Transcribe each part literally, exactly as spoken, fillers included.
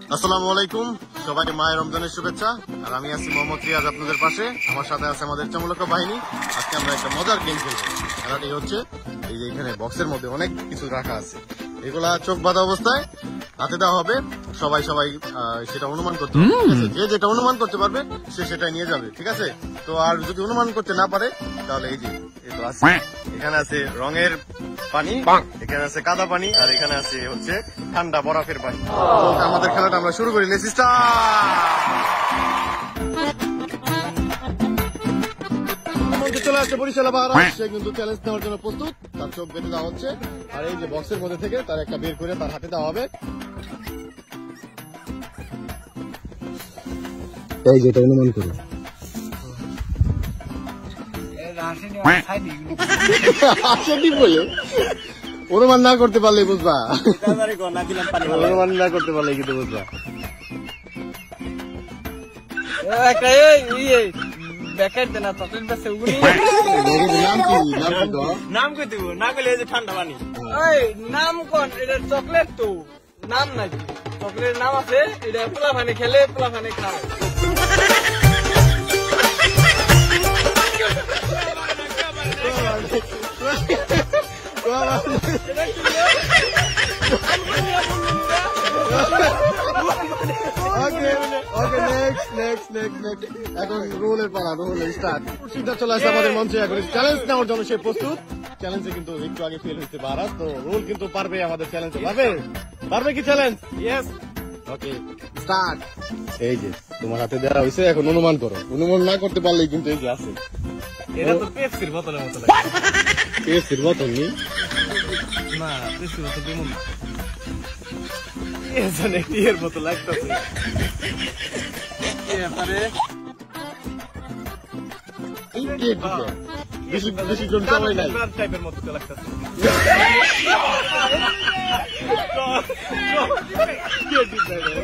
আসসালামু আলাইকুম, সবাইকে মায়ের রমজানের শুভেচ্ছা। আর আমি আছি মোহাম্মদ রিয়াজ আপনাদের পাশে। আমার সাথে আছে আমাদের চমলকা বাহিনী। আজকে আমরা একটা মজার গেম খেলবো। খেলাটি হচ্ছে এই যে এখানে বক্সের মধ্যে অনেক কিছু রাখা আছে, এগুলা চোখ বাঁধা অবস্থায় হাতে দেওয়া হবে। সবাই সবাই সেটা অনুমান করতে হবে, যে যেটা অনুমান করতে পারবে সে সেটা নিয়ে যাবে, ঠিক আছে? তো আর যদি অনুমান করতে না পারে তাহলে এই যে এখানে আছে রঙের পানি, এখানে আছে কাদা পানি, আর এখানে আছে হচ্ছে ঠান্ডা বরফের পানি। আমাদের খেলাটা আমরা শুরু করি। Let's start. চলে আসছে বরিশাল বাহারা, সে কিন্তু চ্যালেঞ্জ নেওয়ার জন্য প্রস্তুত। তার চোখ বেঁধে দেওয়া হচ্ছে, আর এই যে বক্সের মধ্যে থেকে তার একটা বের করে তার হাতে দেওয়া হবে। এই যেটা অনুমান করো, অনুমান না করতে পারলে বুঝবা, অনুমান না করতে পারলে কিন্তু বুঝবা। নাম কই দিব না গেলে ঠান্ডা পানি। নাম কোন? এটা চকলেট তো নাম নাকি? চকলেটের নাম আছে, এটা পোলা পানি খেলে পোলা পানি খায়। এখন রোলের পালা, রোলের স্টার্ট। সিদ্ধা চলে আসে আমাদের মঞ্চে। এখন চ্যালেঞ্জ নেওয়ার জন্য সে প্রস্তুত। চ্যালেঞ্জে কিন্তু একটু আগে ফেল হয়েছে বারাত, তো রোল কিন্তু পারবে আমাদের চ্যালেঞ্জে। পারবে? পারবে কি চ্যালেঞ্জ? ইয়েস। ওকে, স্টার্ট। এই যে তোমার হাতে দেওয়া হয়েছে, এখন অনুমান করো। অনুমান না করতে পারলেই কিন্তু এই যে আছে, এটা তো পেপসির বোতলের মতো লাগে। পেপসির বোতল নি না, পেপসির বোতল দিমু না, এজনে টিয়ের বোতল লাগতেছে। এবারে এই কে দিবে? বেশি বেশি জন সবাই নাই, টাইপের মতো তো লাগতেছে। কে দিবে রে?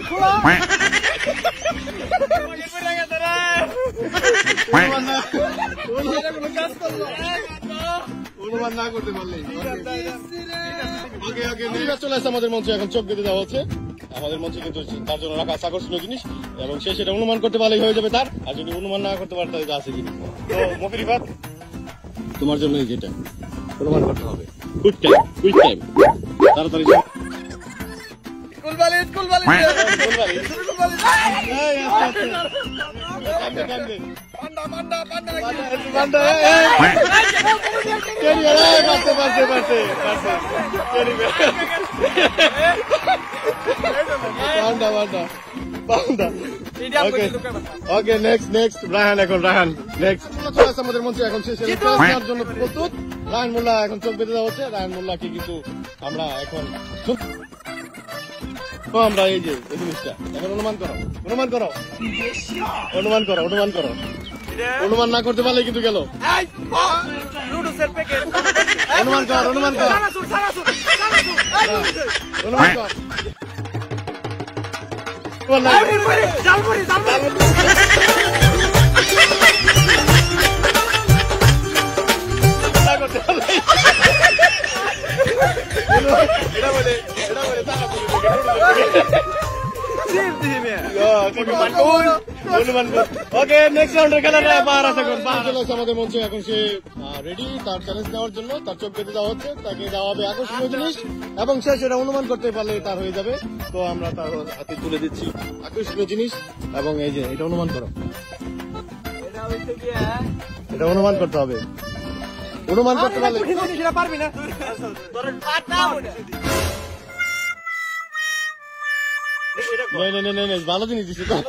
অনুমান না করতে পারলেই চলে আসছে আমাদের মঞ্চে। এখন চোখ বেঁধে দেওয়া হচ্ছে আমাদের মঞ্চে, কিন্তু তার জন্য রাখা আছে আকর্ষণীয় জিনিস, এবং সে সেটা অনুমান করতে পারলেই হয়ে যাবে তার। আর যদি অনুমান না করতে পারে তাহলে আছে জিনিস। তো মফিরিফাত, তোমার জন্য যেটা অনুমান করতে হবে। কুইক টাইম, কুইক টাইম, তাড়াতাড়ি। কুলবালি কুলবালি কুলবালি কুলবালি। কান্দে কান্দে পান্ডা পান্ডা পান্ডা পান্ডা। কেরি রে, পারতে পারতে পারতে পারতে কেরি রে, পান্ডা পান্ডা পান্ডা। ওকে ওকে, নেক্সট নেক্সট রাহান। এখন রাহান নেক্সট চলে আসছে আমাদের মঞ্চে। এখন সে চ্যালেঞ্জ নেওয়ার জন্য প্রস্তুত। রাহান মোল্লা এখন চোখ বেঁধে দেওয়া হচ্ছে। রাহান মোল্লাকে কিন্তু আমরা এখন আমরা এই যে এই জিনিসটা এখন অনুমান করো, অনুমান করো, অনুমান করো, অনুমান করো। অনুমান না করতে পারলে কিন্তু গেল। অনুমান কর, অনুমান কর, অনুমান কর। ওকে, নেক্সট রাউন্ডের খেলাটা বার আছে। আমাদের মঞ্চে এখন সে রেডি তার চ্যালেঞ্জ নেওয়ার জন্য। তার চোখ বেঁধে দেওয়া হচ্ছে, তাকে দেওয়া হবে আকর্ষণীয় জিনিস, এবং সে সেটা অনুমান করতে পারলে তার হয়ে যাবে। তো আমরা তার হাতে তুলে দিচ্ছি আকর্ষণীয় জিনিস, এবং এই যে এটা অনুমান করো। এটা অনুমান করতে হবে, অনুমান করতে পারলে পারবি না। ভালো জিনিস দিচ্ছে তো,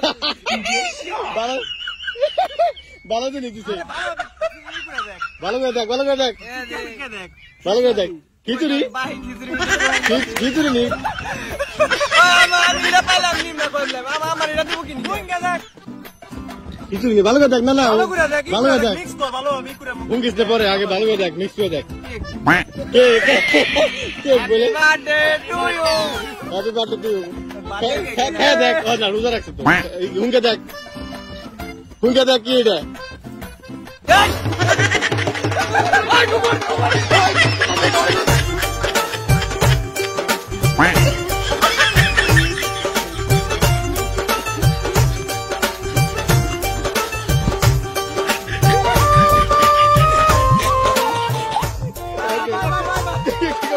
ভালো জিনিস দিচ্ছে। ভালো করে দেখ, ভালো করে দেখ, ভালো করে দেখ। খিচুড়ি খিচুড়ি নি খিচুড়ি ভালো করে দেখ। না না ভালো করে দেখ, মুঙ্গিস পরে আগে ভালো করে দেখ, মিক্স করে দেখ। বলে হ্যাপি বার্থডে টু ইউ। খেয়ে দেখ, না রোজা রাখছে তো। হুঙ্কে দেখ, হুঙ্কে দেখ, কি এটা?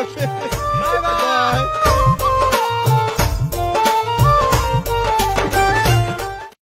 আছে